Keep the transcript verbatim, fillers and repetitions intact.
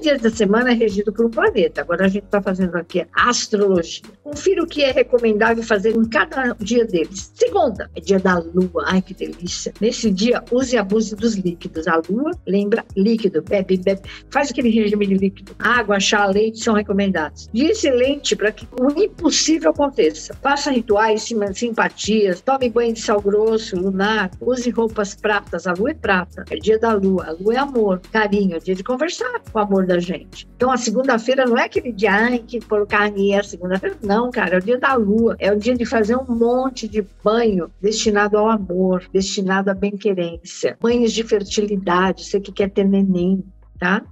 dias da semana é regido por um planeta. Agora a gente está fazendo aqui a astrologia. Confira o que é recomendável fazer em cada dia deles. Segunda, é dia da lua. Ai, que delícia. Nesse dia, use e abuse dos líquidos. A lua, lembra, líquido. Bebe, bebe. Faz aquele regime de líquido. Água, chá, leite são recomendados. Dia excelente para que o impossível aconteça. Faça rituais, simpatias, tome banho de sal grosso, lunar, use roupas pratas. A lua é prata. É dia da lua. A lua é amor, carinho. É dia de conversar com o amor da gente. Então, a segunda-feira não é aquele dia, ai, que colocar aqui a segunda-feira. Não, cara, é o dia da lua. É o dia de fazer um monte de banho destinado ao amor, destinado à bem-querência. Banhos de fertilidade, você que quer ter neném, tá?